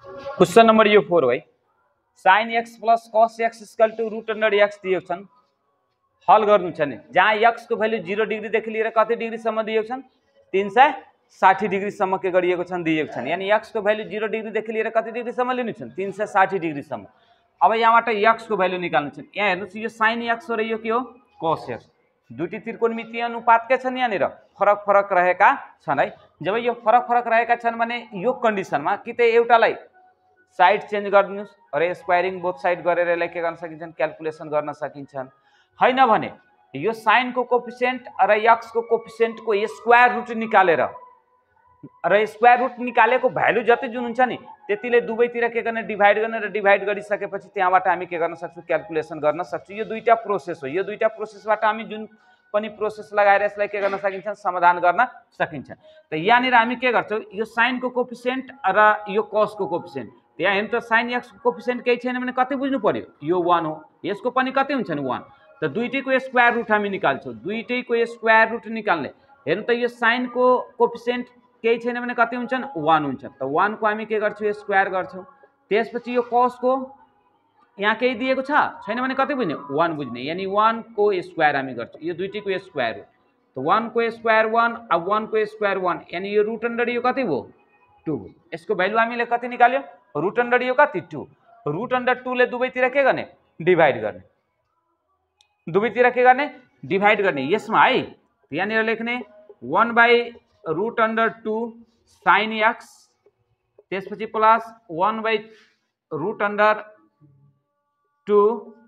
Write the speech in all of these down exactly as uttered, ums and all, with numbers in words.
Question number यो four है sin x plus cos x equal to root under x दिएको छन् हल गर्नु छ नि जहाँ x को भ्यालु जीरो डिग्री देखि लिएर कति डिग्री सम्म दिएको छन् तीन सय साठी डिग्री सम्म के गरिएको छन् दिएको छन् यानी x को भ्यालु जीरो डिग्री देखि लिएर कति डिग्री सम्म लिनु छन् तीन सय साठी डिग्री सम्म। अब यहाँबाट x को भ्यालु निकाल्नु छ यहाँ हेर्नुस् यो sin x हो र यो के हो cos x दुईटी त्रिकोणमितीय अनुपात के छन् यहाँनिर फरक फरक रहेका छन् है। जब यो फरक फरक रहेका छन् भने यो कन्डिसनमा कि त एउटालाई साइड चेन्ज गरिदिनुस् र स्क्वायरिङ बोथ साइड गरेर यसलाई के गर्न सकिन्छन् क्याल्कुलेसन गर्न सकिन्छन् हैन भने यो साइन को कोफिसिएन्ट र x को कोफिसिएन्ट को स्क्वायर रुट निकालेर र स्क्वायर रुट निकालेको भ्यालु जति जुन हुन्छ नि त्यतिले दुवैतिर के गर्ने डिभाइड गर्ने र डिभाइड गरिसकेपछि त्यहाँबाट हामी के गर्न सक्छौं क्याल्कुलेसन गर्न सक्छौं। यो दुईटा प्रोसेस हो। यो दुईटा प्रोसेसबाट हामी जुन पनि प्रोसेस लगाएर यसलाई के गर्न सकिन्छ समाधान गर्न सकिन्छ। त यहाँनिर हामी के गर्छौं यो साइन को कोफिसिएन्ट र यो कस को कोफिसिएन्ट त्यहाँ हेर्नु त साइन एक्स को कोफिसिएन्ट केही छैन भने कति बुझ्नु पर्यो यो वन हो यसको पनि कति हुन्छ नि वन त दुईटैको स्क्वायर रुट हामी निकाल्छौं दुईटैको स्क्वायर रुट निकाल्ने हेर्नु त यो साइन को कोफिसिएन्ट केही छैन भने कति हुन्छन् वन हुन्छ त वन को हामी के गर्छौं स्क्वायर गर्छौं त्यसपछि यो कस को यहाँ केही दिएको छ छैन भने कति बुझ्ने वन बुझ्ने यानी वन को स्क्वायर हामी गर्छौं यो दुईटैको स्क्वायर रुट त वन को स्क्वायर वन अब वन को स्क्वायर वन यानी यो रुट अंडर यो कति भयो टू यसको भ्यालु हामीले कति निकाल्यो रुट अंडर यो कति टू रुट अंडर टू ले दुवैतिर के गर्ने डिभाइड गर्ने दुवैतिर के गर्ने डिभाइड गर्ने यसमा है यहाँनिर लेख्ने one by root under two sine x त्यसपछि plus one by root under two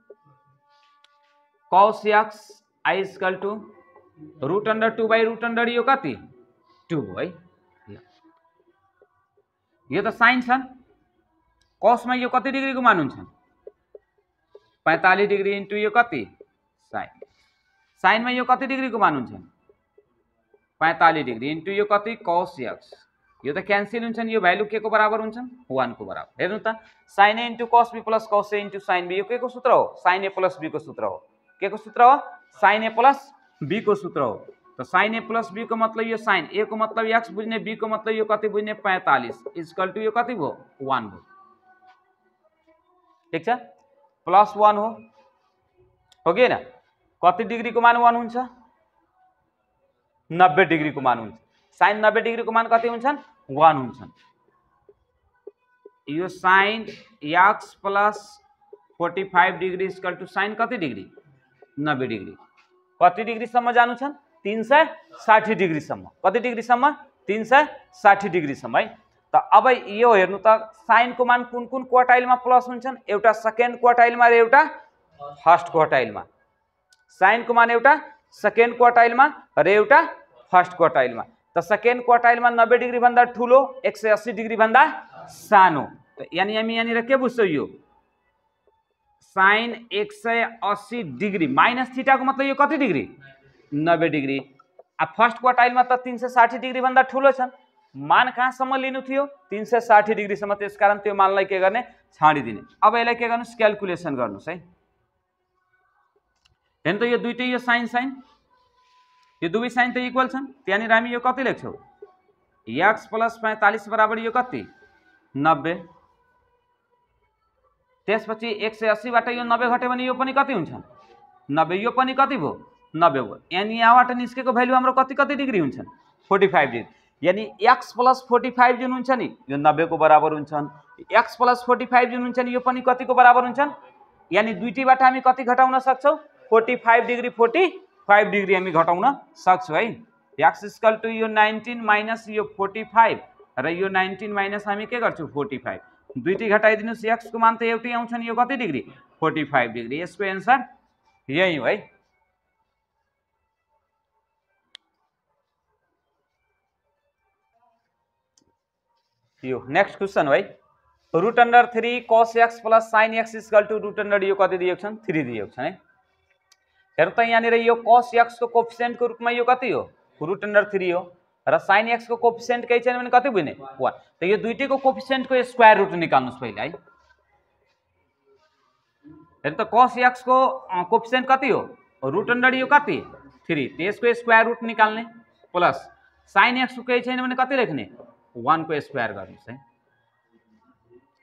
cos x I equal to root under two by root under यो कति टू है यो त साइन छ कॉसमा यो कति डिग्री को मान हुन्छ पैंतालीस डिग्री इन्टु यो कति साइन साइन में यो कति डिग्री को मान हुन्छ पैंतालीस डिग्री इन्टु यो कति कॉस एक्स यो त क्यान्सल हुन्छन् यो भ्यालु के को बराबर हुन्छन् वन को बराबर। हेर्नु त sine A into cos B plus cos A into sine B यो के को सूत्र हो साइन ए प्लस बी को सूत्र हो के को सूत्र हो साइन ए प्लस बी को सूत्र हो। तो साइन ए प्लस बी को मतलब यो साइन ए को मतलब एक्स बुझ्ने बी को मतलब यो कति बुझ्ने पैंतालीस इक्वल टू यो कति भयो वन भयो ठीक छ प्लस वन हो हो कि हैन कति डिग्री को मान वन हुन्छ नब्बे डिग्री को मान हुन्छ साइन नब्बे डिग्री को मान कति हुन्छन् वन हुन्छन् यो साइन एक्स प्लस पैंतालीस डिग्री इक्वल टू साइन कति डिग्री नब्बे डिग्री कति डिग्री सम्म जानु छन् तीन सय साठी डिग्री सम्म कति डिग्री सम्म तीन सय साठी डिग्री सम्म है। त अब यो हेर्नु त साइन को मान कुन कुन क्वार्टाइलमा प्लस हुन्छन् एउटा सेकेन्ड क्वार्टाइलमा र एउटा फर्स्ट क्वार्टाइलमा साइन को मान एउटा सेकेन्ड क्वार्टाइलमा र एउटा फर्स्ट क्वार्टाइलमा त सेकेन्ड क्वार्टाइलमा नब्बे डिग्री भन्दा ठूलो एक सय अस्सी डिग्री भन्दा सानो त यानी हामी यहाँनिर के बुझ्छौं यो साइन एक सय अस्सी डिग्री माइनस थीटा को मतलब यो कति डिग्री नब्बे डिग्री अब फर्स्ट क्वार्टाइलमा त तीन सय साठी डिग्री भन्दा ठूलो छन् मान कहाँसम्म लिनु थियो तीन सय साठी डिग्री सम्म त्यसकारण त्यो मानलाई के गर्ने छाडिदिने। अब यसलाई के गर्नुस् क्याल्कुलेसन गर्नुस् है। हेर्नु त यो दुईटै यो साइन साइन यो दुवै साइन त इक्वल छन् त्यहाँनिर हामी यो कति लेख्छौं एक्स प्लस पैंतालीस बराबर यो कति नब्बे त्यसपछि एक सय अस्सी बाट यो नब्बे घट्यो भने यो पनि कति हुन्छ नब्बे यो पनि कति भयो नब्बे भयो यानी यहाँबाट निस्केको भ्यालु हाम्रो कति कति डिग्री हुन्छन् पैंतालीस डिग्री यानी x प्लस पैंतालीस जुन हुन्छ नि यो नब्बे को बराबर हुन्छन् x प्लस पैंतालीस जुन हुन्छ नि यो पनि कति को बराबर हुन्छन् यानी दुईटैबाट हामी कति घटाउन सक्छौं पैंतालीस डिग्री पैंतालीस डिग्री हामी घटाउन सक्छौं है। x इक्वल टु यो उन्नाइस माइनस यो पैंतालीस र यो उन्नाइस माइनस हामी के गर्छौं पैंतालीस दुईटै घटाइदिनुस् x को मान त एउटै आउँछ नि यो कति डिग्री पैंतालीस डिग्री यसको आन्सर यही हो है। यो नेक्स्ट क्वेश्चन है root under three cos x plus sine x equal to root under यो कति दिएको छन् थ्री दिएको छ है। हेर्नु त यहाँनिर यो कॉस एक्स को कोफिसिएन्ट को रूपमा यो कति हो रूट अंडर थ्री हो र साइन एक्स को कोफिसिएन्ट केही छैन भने कति बुझ्ने वन त यो दुईटैको कोफिसिएन्ट को स्क्वायर रुट निकाल्नुस् पहिले है। हेर्नु त कॉस एक्स को कोफिसिएन्ट कति हो रूट अंडर यो कति थ्री त्यसको स्क्वायर रुट निकाल्ने प्लस साइन एक्स को केही छैन भने कति लेख्ने वन को स्क्वायर गर्नुस् है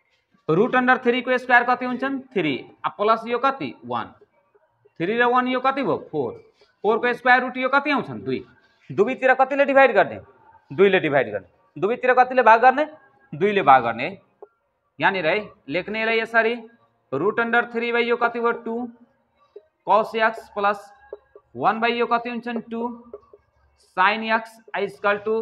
रूट अंडर थ्री को स्क्वायर कति हुन्छन् थ्री प्लस यो कति वन थ्री र वन यो कति भयो फोर फोर को स्क्वायर रूट यो कति आउँछन् दुई दुवैतिर कतिले डिभाइड गर्ने दुईले डिभाइड गर्ने दुवैतिर कतिले भाग गर्ने दुईले भाग गर्ने यहाँनिर है लेख्ने यसलाई यसरी रूट अंडर थ्री बाई यो कति भयो टू कस एक्स प्लस वन बाई यो कति हुन्छन् two sine x equal to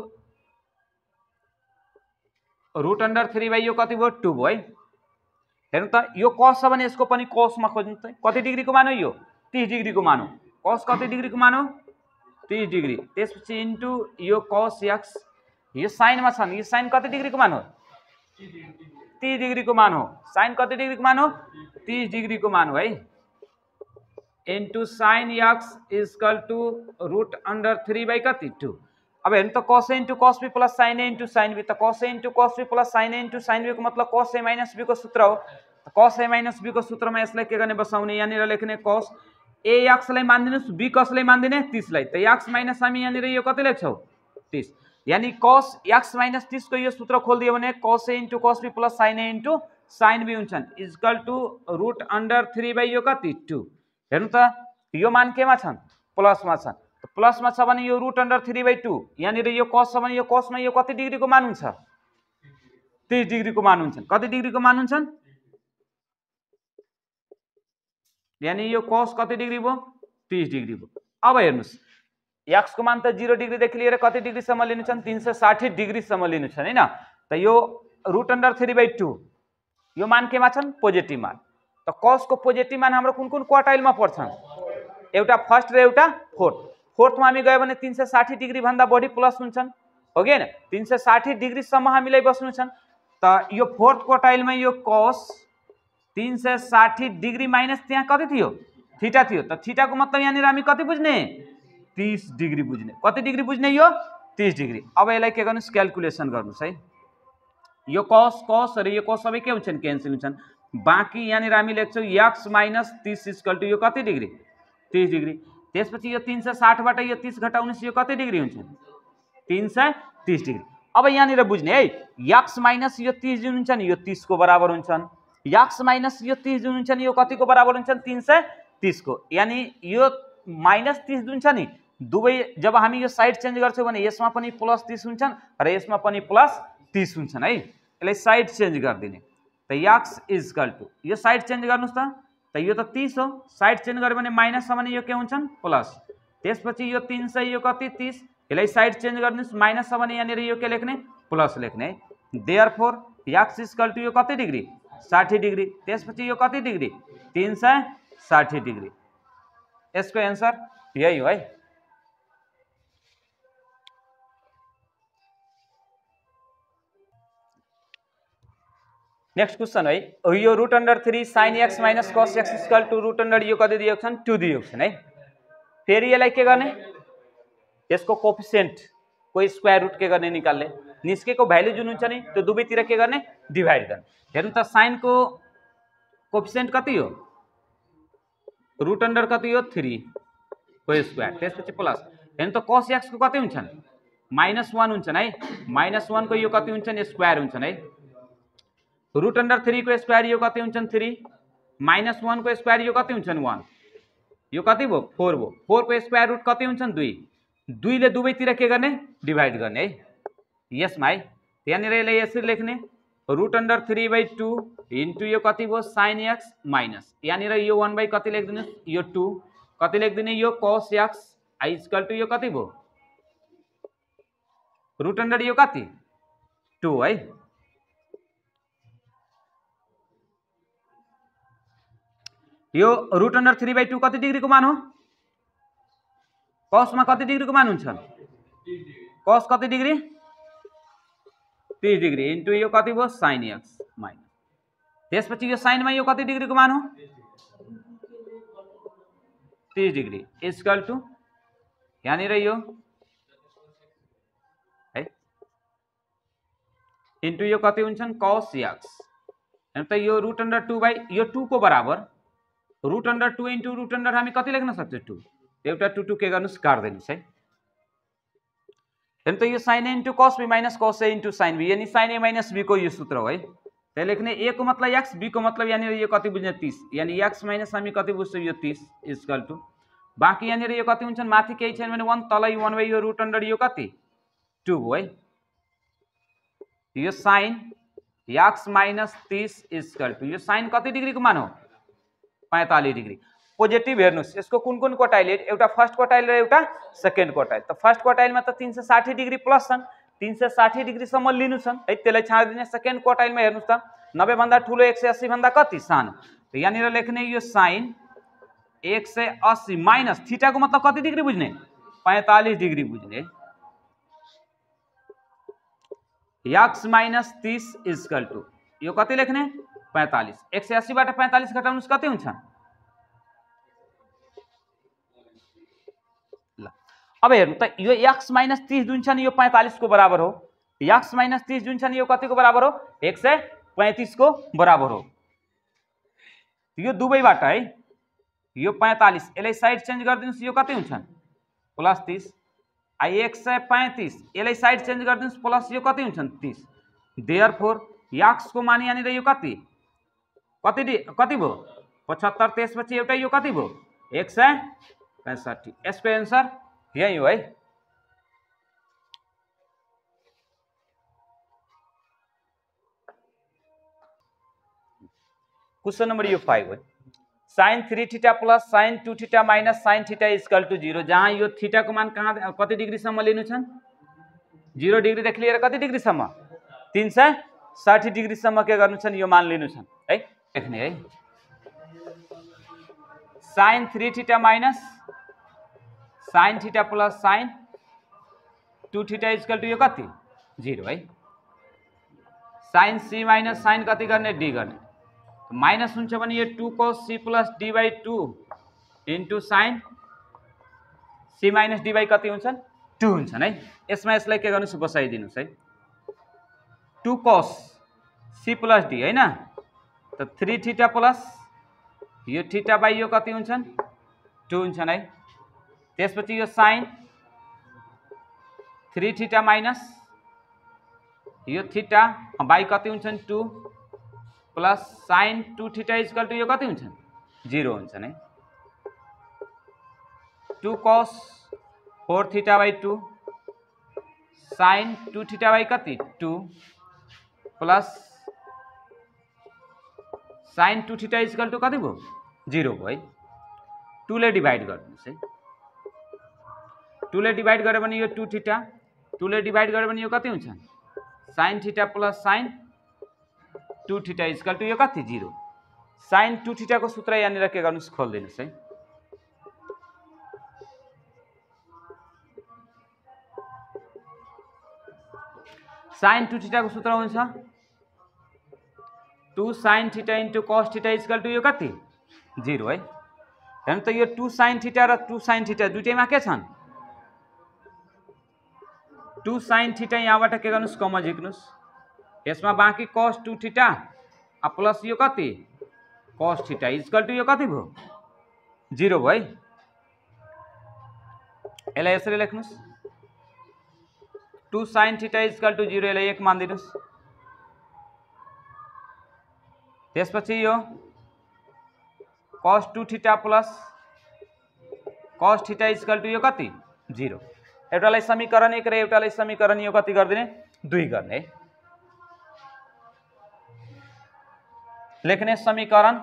root under three by यो कति भयो टू भयो है हेर्नु त यो कस छ भने यसको पनि कसमा खोज्नु त कति डिग्रीको मानौ यो तीस डिग्रीको मानौ कस कति डिग्रीको मानौ तीस डिग्री त्यसपछि इन्टु यो कस एक्स यो साइनमा छ नि यो साइन कति डिग्रीको मान हो तीस डिग्रीको मान हो साइन कति डिग्रीको मान हो तीस डिग्रीको मान हो है into sine x equal to root under three by कति टू अब हेर्नु त cos A into cos B plus sine A into sine B त cos A into cos B plus sine A into sine B को मतलब कस ए minus B को सूत्र हो कस ए माइनस बी को सूत्रमा यसलाई के गर्ने बसाउने यहाँनिर लेख्ने कस ए एक्सलाई मानिदिनुस् बी कसलाई मानिदिने तीसलाई त एक्स माइनस हामी यहाँनिर यो कति लेख्छौँ तीस यानी कस एक्स माइनस तीस को यो सूत्र खोलिदियो भने cos A into cos B plus sine A into sine B हुन्छन् equal to root under three by यो कति टू हेर्नु त यो मान केमा छन् प्लसमा छन् प्लसमा छ भने यो root under three by two यहाँनिर यो कस छ भने यो कसमा यो कति डिग्रीको मान हुन्छ तीस डिग्रीको मान हुन्छन् कति डिग्रीको मान हुन्छन् यानी यो कस कति डिग्री भयो तीस डिग्री भयो अब हेर्नुस् एक्स को मान त जीरो डिग्रीदेखि लिएर कति डिग्रीसम्म लिनु छन् तीन सय साठी डिग्रीसम्म लिनु छन् हैन त यो root under three by two यो मान केमा छन् पोजिटिभ मान त कस को पोजिटिभ मान हाम्रो कुन कुन क्वार्टाइलमा पर्छन् एउटा फर्स्ट र एउटा फोर्थ फोर्थमा हामी गयो भने तीन सय साठी डिग्री भन्दा बढी प्लस हुन्छन् हो कि हैन तीन सय साठी डिग्रीसम्म हामीलाई बस्नु छन् त यो फोर्थ क्वार्टाइलमा यो कस तीन सय साठी डिग्री माइनस त्यहाँ कति थियो थीटा थियो त थीटा को मतलब यहाँनिर हामी कति बुझ्ने तीस डिग्री बुझ्ने कति डिग्री बुझ्ने यो तीस डिग्री अब यसलाई के गर्नुस् क्याल्कुलेसन गर्नुस् है यो कस कस र यो कस सबै के हुन्छन् क्यान्सल हुन्छन् बाँकी यहाँनिर हामी लेख्छौँ एक्स माइनस तीस इक्वल टू यो कति डिग्री तीस डिग्री त्यसपछि यो तीन सय साठबाट यो तीस घटाउनुस् यो कति डिग्री हुन्छ तीन सय तीस डिग्री अब यहाँनिर बुझ्ने है एक्स माइनस यो तीस जुन हुन्छ नि यो तीस को बराबर हुन्छन् एक्स माइनस यो तीस जुन हुन्छ नि यो कतिको बराबर हुन्छन् तीन सय तीस को यानी यो माइनस तीस जुन छ नि दुवै जब हामी यो साइड चेन्ज गर्छौँ भने यसमा पनि प्लस तीस हुन्छन् र यसमा पनि प्लस तीस हुन्छन् है यसलाई साइड चेन्ज गरिदिने त एक्स इक्वल टू यो साइड चेन्ज गर्नुस् त त यो त तीस हो साइड चेन्ज गर्यो भने माइनस छ भने यो के हुन्छन् प्लस त्यसपछि यो तीन सय यो कति तीस यसलाई साइड चेन्ज गर्नुस् माइनस छ भने यहाँनिर यो के लेख्ने प्लस लेख्ने देयरफोर एक्स इक्वल टू यो कति डिग्री साठी डिग्री त्यसपछि यो कति डिग्री तीन सय साठी डिग्री यसको एन्सर यही हो है नेक्स्ट क्वेश्चन है यो root under three sine x minus cos x equal to root under यो कति दिएको छन् टू दिएको छन् है फेरि यसलाई के गर्ने यसको कोफिसिएन्ट को स्क्वायर रूट के गर्ने निकाल्ने निस्केको भ्यालु जुन हुन्छ नि त्यो दुवैतिर के गर्ने डिभाइड गर्ने हेर्नु त साइन को कोफिसिएन्ट कति हो रूट अंडर कति हो थ्री को स्क्वायर त्यसपछि प्लस हेर्नु त कस एक्स को कति हुन्छन् माइनस वन हुन्छन् है माइनस वन को यो कति हुन्छन् स्क्वायर हुन्छन् है रूट अंडर थ्री को स्क्वायर यो कति हुन्छन् थ्री माइनस वन को स्क्वायर यो कति हुन्छन् वन यो कति भयो फोर भयो फोर को स्क्वायर रूट कति हुन्छन् दुई दुईले दुवैतिर के गर्ने डिभाइड गर्ने है यसमा है यहाँनिर यसलाई यसरी लेख्ने root under three by two into यो कति भयो साइन एक्स माइनस यहाँनिर यो वन बाई कति लेखिदिनुहोस् यो टू कति लेखिदिने यो कस एक्स इक्वल टू यो कति भयो रूट अंडर यो कति टू है यो root under three by two कति डिग्रीको मान हो कस में कति डिग्री को मान हुन्छ कस कति डिग्री तीस डिग्री इन्टु यो कति भयो साइन एक्स माइनस त्यसपछि यो साइन में यो कति डिग्री को मान हो तीस डिग्री इक्वल टू यहाँनिर यो है इन्टु यो कति हुन्छन् कस एक्स हेर्नु त यो रूट अंडर टू बाई यो टू को बराबर root under two into root under हामी कति लेख्न सक्छौँ टू एउटा टू टू के गर्नुस् काट्दिनुस् है हेर्नु त यो sine A into cos B minus cos A into sine B यानी साइन ए माइनस बी को यो सूत्र हो है तो लेख्ने ए को मतलब एक्स, बी को मतलब यहाँ यो कति बुझ्ने तीस, यानी एक्स माइनस हामी कति बुझ्छौँ यो तीस इक्वल टू बाँकी यहाँ यो कति हुन्छन् माथि केही छैन भने वन, तल वन बाई यो रुट अन्डर यो कति टू हो है। यो साइन एक्स माइनस तीस इक्वल टू यो साइन कति डिग्रीको मान हो पैंतालीस डिग्री। पोजिटिभ हेर्नुहोस् यसको कुन कुन कोटाइल, एउटा फर्स्ट कोटाइल र एउटा सेकेन्ड कोटाइल। त फर्स्ट कोटाइलमा त तीन सौ साठी डिग्री प्लस छन्, तीन सौ साठी डिग्रीसम्म लिनु छन् है, त्यसलाई छाड्दिने। सेकेन्ड कोटाइलमा हेर्नुहोस् त नब्बे भन्दा ठुलो एक सय अस्सी भन्दा कति सानो, त यहाँनिर लेख्ने यो साइन एक सय अस्सी माइनस थीटाको मतलब कति डिग्री बुझ्ने पैंतालीस डिग्री बुझ्ने। एक्स माइनस तीस इक्वल टू यो कति लेख्ने पैंतालीस, एक सय अस्सी बाट पैंतालीस घटाउनुस् कति हुन्छ। ल अब हेर्नु त यो एक्स माइनस तीस जुन छ नि यो पैंतालीस को बराबर हो, एक्स माइनस तीस जुन छ नि यो कति को बराबर हो एक सय पैंतीस को बराबर हो। यो दुवैबाट है यो पैंतालीस यसलाई साइड चेन्ज गरिदिनुस् यो कति हुन्छ प्लस तीस, आ एक सय पैंतीस यसलाई साइड चेन्ज गरिदिनुस् प्लस यो कति हुन्छ तीस। देयरफोर एक्स को मान यहाँनिर यो कति कति कति भयो पचहत्तर, त्यसपछि एउटा यो कति भयो एक सय पैंसठी। यसको एन्सर यही हो है। क्वेश्चन नंबर यो फाइव है। Sine three theta plus sine two theta minus sine theta equal to zero, जहाँ यो थीटा को मान कहाँ कति डिग्रीसम्म लिनु छन् जीरो डिग्रीदेखि लिएर कति डिग्रीसम्म तीन सय साठी डिग्रीसम्म के गर्नु छन् यो मान लिनु छन् है। लेख्ने है sine three theta minus sine theta plus sine two theta equal to यो कति जीरो है। साइन सी माइनस साइन कति गर्ने डी गर्ने, माइनस हुन्छ भने यो two cos C plus D by two into sine C minus D by कति हुन्छन् टू हुन्छन् है। यसमा यसलाई के गर्नुस् बसाइदिनुस् है, two cos C plus d हैन, त थ्री थीटा प्लस यो थीटा बाई यो कति हुन्छन् टू हुन्छन् है। त्यसपछि यो साइन थ्री थीटा माइनस यो थीटा बाई कति हुन्छन् two plus sine two theta equal to यो कति हुन्छन् जीरो हुन्छन् है। Two cos four theta by two sine two theta by कति two plus sine two theta equal to कति भयो जीरो भयो है। टू ले डिवाइड गर्नुहोस् है, टू ले डिवाइड गर्यो भने यो टू थीटा, टू ले डिवाइड गर्यो भने यो कति हुन्छ sine theta plus sine two theta equal to यो कति जीरो। साइन टू थीटा को सूत्र यहाँनिर के गर्नुस् खोलिदिनुस् है। साइन टू थीटा को सूत्र हुन्छ two sine theta into cos theta equal to यो कति जीरो है। हेर्नु त यो टू साइन थीटा र टू साइन थीटा दुईटैमा के छन् टू साइन थीटा, यहाँबाट के गर्नुस् कमन झिक्नुस्, यसमा बाँकी कॉस टू थीटा आ प्लस यो कति कॉस थीटा इक्वल टू यो कति भयो जीरो भयो है। यसलाई यसरी लेख्नुस् two sine theta equal to zero, यसलाई एक मानिदिनुस्। त्यसपछि यो cos two theta plus cos theta equal to यो कति जीरो। एउटालाई समीकरण एक र एउटालाई समीकरण यो कति गरिदिने दुई गर्ने है। लेख्ने समीकरण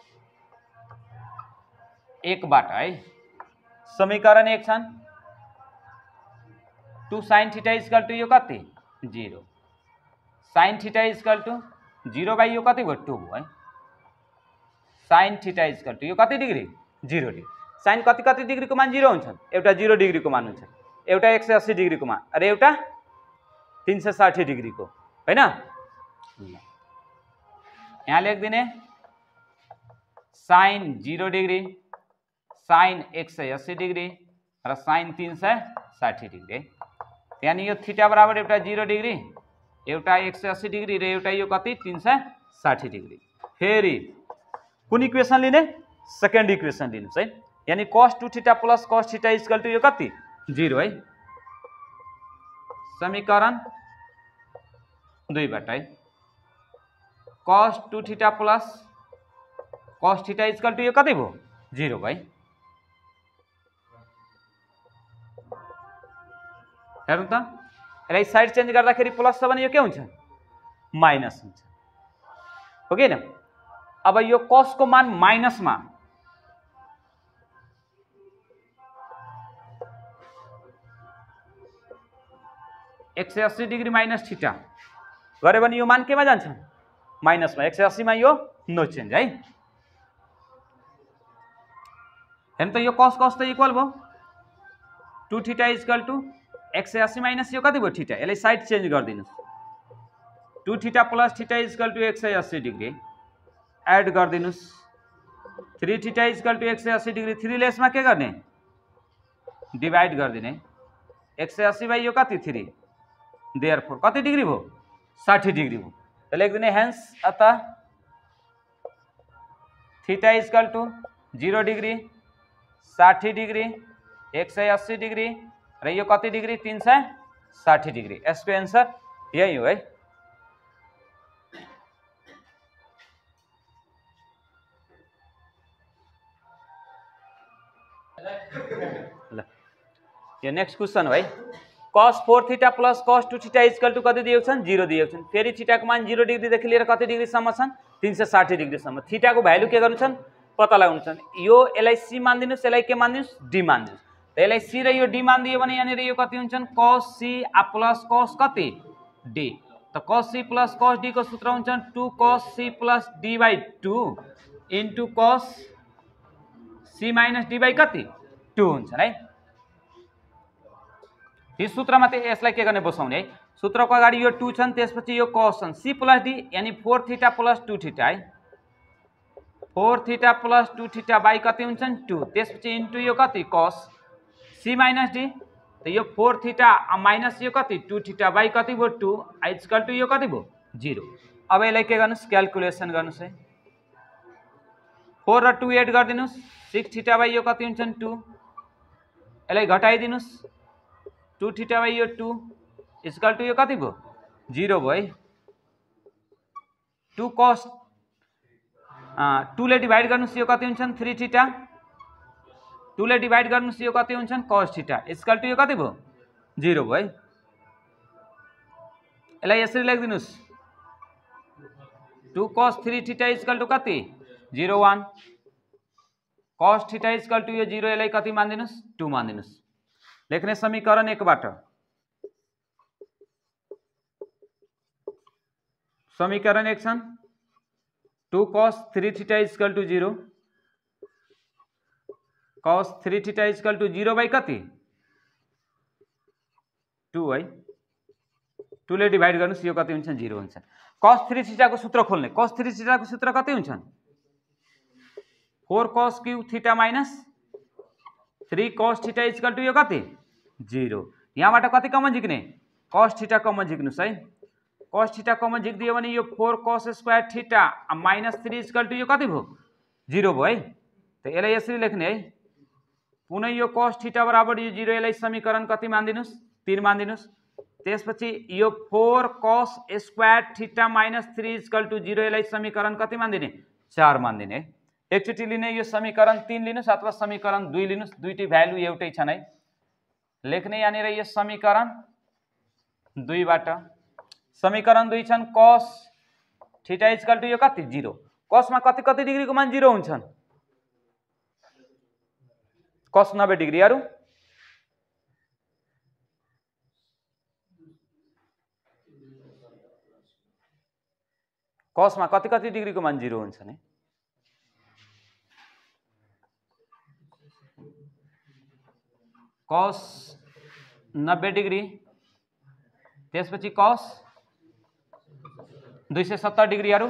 एक बाट है, समीकरण एक छन् two sine theta equal to यो कति zero, sine theta equal to zero by यो कति भयो टू भयो है। साइन थीटा इक्वल टू यो कति डिग्री जीरो डिग्री, साइन कति कति डिग्री को मान जीरो हुन्छन्, एउटा जीरो डिग्री को मान हुन्छ, एउटा एक सय अस्सी डिग्री को मान अरे एउटा तीन सय साठी डिग्री को हैन। यहाँ लेखिदिने साइन जीरो डिग्री, साइन एक सय अस्सी डिग्री र साइन तीन सय साठी डिग्री। यानी यो थीटा बराबर एउटा जीरो डिग्री, एउटा एक सय अस्सी डिग्री र एउटा यो कति तीन सय साठी डिग्री। फेरि कुन इक्वेसन लिने सेकेन्ड इक्वेसन लिनुस् है, यानी cos two theta plus cos theta equal to यो कति जीरो है। समीकरण दुईबाट है cos two theta plus cos theta equal to यो कति भयो जीरो भाइ हेर्नु त यसलाई साइड चेन्ज गर्दाखेरि प्लस छ भने यो के हुन्छ माइनस हुन्छ हो कि हैन अब यो कॉस को मान माइनस मा एक सय अस्सी डिग्री माइनस थीटा गरे भने यो मान केमा जान्छ माइनस मा एक सय अस्सी मा यो नो चेन्ज है हेर्नु त यो कॉस कॉस त इक्वल भयो टू थीटा इक्वल टू एक सय अस्सी माइनस यो कति भयो थीटा यसलाई साइड चेन्ज गरिदिनुस् two theta plus theta equal to एक सय अस्सी डिग्री एड गरिदिनुस् थ्री थीटा इक्वल टू एक सय अस्सी डिग्री थ्री लेसमा के गर्ने डिवाइड गरिदिने एक सय अस्सी बाई यो कति थ्री देयरफोर कति डिग्री भयो साठी डिग्री भयो त लेखिदिने हेन्स अतः theta equal to zero degree साठी डिग्री एक सय अस्सी डिग्री र यो कति डिग्री तीन सय साठी डिग्री यसको एन्सर यही हो है ल यो नेक्स्ट क्वेश्चन हो है cos four theta plus cos two theta equal to कति दिएको छन् जीरो दिएको छन् फेरि थीटा को मान जीरो डिग्री देखि लिएर कति डिग्री सम्म छन् तीन सय साठी डिग्री सम्म थीटा को भ्यालु के गर्नु छन् पत्ता लगाउनु छन् यो यसलाई सी मान दिनुस् यसलाई के मान दिनुस् डी मान दिनुस् त यसलाई सी र यो डी मान दियो भने यहाँनिर यो कति हुन्छन् cos c आ प्लस cos कति d त cos c plus cos d को सूत्र हुन्छ two cos c plus d by two into cos c minus d by कति टू हुन्छ है यो सूत्रमा त यसलाई के गर्ने बसाउने है सूत्रको अगाडि यो टू छन् त्यसपछि यो cos छन् c प्लस d यानी four theta plus two theta है four theta plus two theta by कति हुन्छन् टू त्यसपछि इन्टु यो कति cos c माइनस d त यो फोर थीटा माइनस यो कति टू थीटा बाइ कति भयो टू इक्वल टू यो कति भयो जीरो अब यसलाई के गर्नुस् क्याल्कुलेसन गर्नुस् है फोर र टू एड गरिदिनुस् सिक्स थीटा बाइ यो कति हुन्छन् टू यसलाई घटाइदिनुस् टू थीटा बाइ यो टू इक्वल टू यो कति भयो जीरो भयो है टू cos टू ले डिवाइड गर्नुस् यो कति हुन्छन् थ्री थीटा टू ले डिवाइड गर्नुस् यो कति हुन्छन् cos थीटा इक्वल टू यो कति भयो जीरो भयो है यसलाई यसरी लेखिदिनुस् two cos three theta equal to कति zero one cos theta equal to यो जीरो यसलाई कति मानिदिनुस् टू मानिदिनुस् लेख्ने समीकरण एकबाट समीकरण एक छन् two cos three theta equal to zero cos three theta equal to zero by कति टू है टू ले डिवाइड गर्नुस् यो कति हुन्छ जीरो हुन्छ cos थ्री थीटा को सूत्र खोल्ने cos थ्री थीटा को सूत्र कति हुन्छन् four cos cube theta minus three cos theta equal to यो कति जीरो यहाँबाट कति कमन झिक्ने cos थीटा कमन झिक्नुस् है cos थीटा कमन झिक्दियो भने यो four cos square theta minus three equal to यो कति भयो जीरो भयो है त यसलाई यसरी लेख्ने है पुनः यो cos थीटा बराबर यो जीरो यसलाई समीकरण कति मानिदिनुस् तीन मानिदिनुस् त्यसपछि यो four cos square theta minus three equal to zero यसलाई समीकरण कति मानिदिने चार मानिदिने एकचोटि लिने यो समीकरण तीन लिनुस् अथवा समीकरण दुई लिनुस् दुईटै भ्यालु एउटै छन् है लेख्ने यहाँनिर यो समीकरण दुईबाट समीकरण दुई छन् cos थीटा इक्वल टू यो कति जीरो cos मा कति कति डिग्री को मान जीरो हुन्छन् cos नब्बे डिग्री अरु cos मा कति कति डिग्री को मान जीरो हुन्छन् है cos नब्बे डिग्री त्यसपछि cos दुई सय सत्तर डिग्री अरु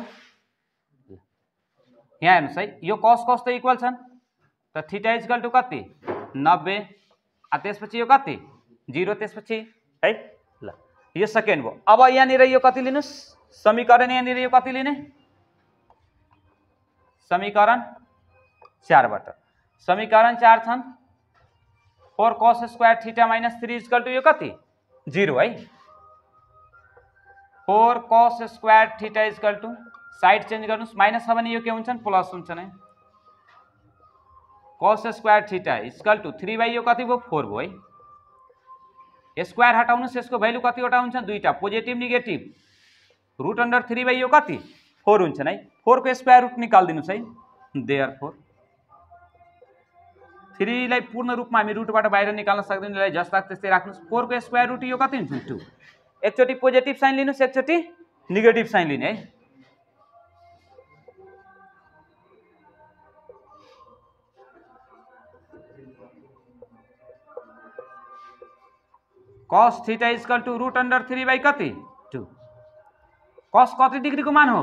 यहाँ हेर्नुस् है यो cos cos त इक्वल छन् त थीटा इक्वल टू कति नब्बे आ त्यसपछि यो कति जीरो त्यसपछि है ल यो सेकेन्ड भयो अब यहाँनिर यो कति लिनुस् समीकरण यहाँनिर यो कति लिने समीकरण चारबाट समीकरण चार छन् four cos square theta minus three equal to यो कति जीरो है four cos square theta equal to side change गर्नुस् माइनस छ भने यो के हुन्छन् प्लस हुन्छन् है cos square theta equal to three by यो कति भयो फोर भयो है स्क्वायर हटाउनुस् यसको भ्यालु कतिवटा हुन्छ दुईटा positive negative root under three by यो कति फोर हुन्छन् है फोर को स्क्वायर रुट निकालिदिनुस् है देयरफोर थ्री लाई पूर्ण रूपमा हामी रुटबाट बाहिर निकाल्न सक्दैनौँ यसलाई जस्ता त्यस्तै राख्नुस् फोर को स्क्वायर रुट यो कति हुन्छ टू एकचोटि पोजिटिभ साइन लिनुस् एकचोटि नेगेटिभ साइन लिने है cos theta equal to root under three by कति टू cos कति डिग्री को मान हो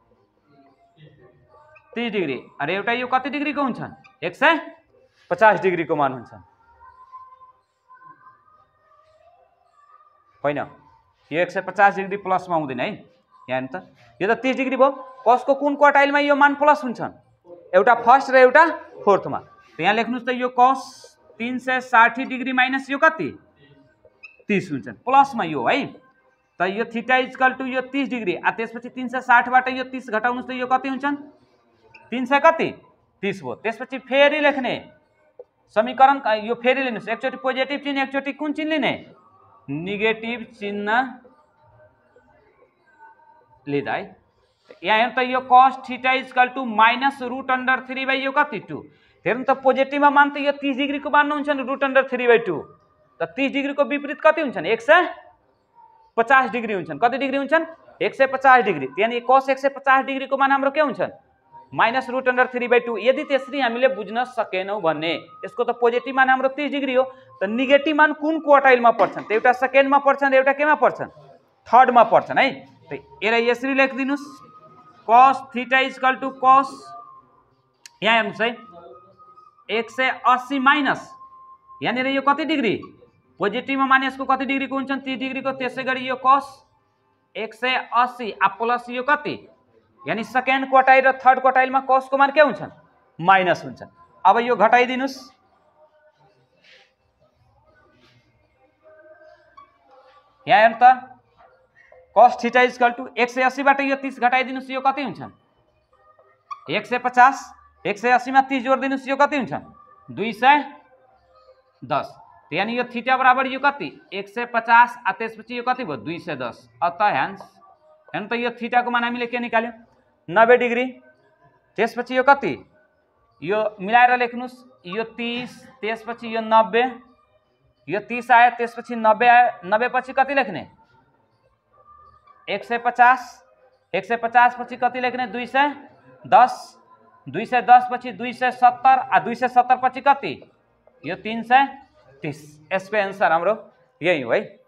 तीस डिग्री अरे एउटा यो कति डिग्री को हुन्छ एक सय पचास डिग्री को मान हुन्छ होइन यो एक सय पचास डिग्री प्लस में हुँदैन है यहाँ हेर्नु त यो त तीस डिग्री भयो cos को कुन क्वार्टाइलमा यो मान प्लस हुन्छ एउटा फर्स्ट र एउटा फोर्थमा त यहाँ लेख्नुस् त यो cos तीन सय साठी डिग्री माइनस यो कति तीस हुन्छ प्लस में यो है त यो थीटा इक्वल टू यो तीस डिग्री आ त्यसपछि तीन सय साठ बाट यो तीस घटाउनुस् त यो कति हुन्छन् तीन सय कति तीस भयो त्यसपछि फेरि लेख्ने समीकरण यो फेरि लिनुस् एकचोटि पोजिटिभ चिन्ह एकचोटि कुन चिन्ह लिने नेगेटिभ चिन्ह लिँदा है यहाँ हेर्नु त यो cos theta equal to minus root under three by यो कति टू हेर्नु त पोजिटिभमा मान त यो तीस डिग्री को मान हुन्छ root under three by two त तीस डिग्री को विपरीत कति हुन्छन् एक सय पचास डिग्री हुन्छन् कति डिग्री हुन्छन् एक सय पचास डिग्री यानी cos एक सय पचास डिग्री को मान हाम्रो के हुन्छन् minus root under three by two यदि त्यसरी हामीले बुझ्न सकेनौं भने यसको त पोजिटिभ मान हाम्रो तीस डिग्री हो त नेगेटिभ मान कुन क्वार्टाइलमा पर्छन् त एउटा सेकेन्डमा पर्छन् एउटा केमा पर्छन् थर्डमा पर्छन् है त यसलाई यसरी लेखिदिनुस् cos theta equal to cos यहाँ हेर्नुस् है एक सय अस्सी माइनस यहाँनिर यो कति डिग्री पोजिटिभमा मान यसको कति डिग्री को हुन्छन् तीस डिग्री को त्यसै गरी यो cos एक सय अस्सी आ प्लस यो कति यानी सेकेन्ड क्वार्टाइल र थर्ड क्वार्टाइलमा cos को मान के हुन्छन् माइनस हुन्छन् अब यो घटाइदिनुस् यहाँ हेर्नु त cos थीटा इक्वल टू एक सय अस्सी बाट यो तीस घटाइदिनुस् यो कति हुन्छन् एक सय पचास एक सय अस्सी मा तीस जोडिदिनुस् यो कति हुन्छन् दुई सय दस यानी यो थीटा बराबर यो कति एक सय पचास आ त्यसपछि यो कति भयो दुई सय दस अत ह्यान्स हेर्नु त यो थीटा को मान हामीले के निकाल्यौं नब्बे डिग्री त्यसपछि यो कति यो मिलाएर लेख्नुस् यो तीस त्यसपछि यो नब्बे यो तीस आयो त्यसपछि नब्बे आयो नब्बे पछि कति लेख्ने एक सय पचास एक सय पचास पछि कति लेख्ने दुई सय दस दुई सय दस पछि दुई सय सत्तर आ दुई सय सत्तर पछि कति यो तीन सय तीस यसको आन्सर हाम्रो यही हो है।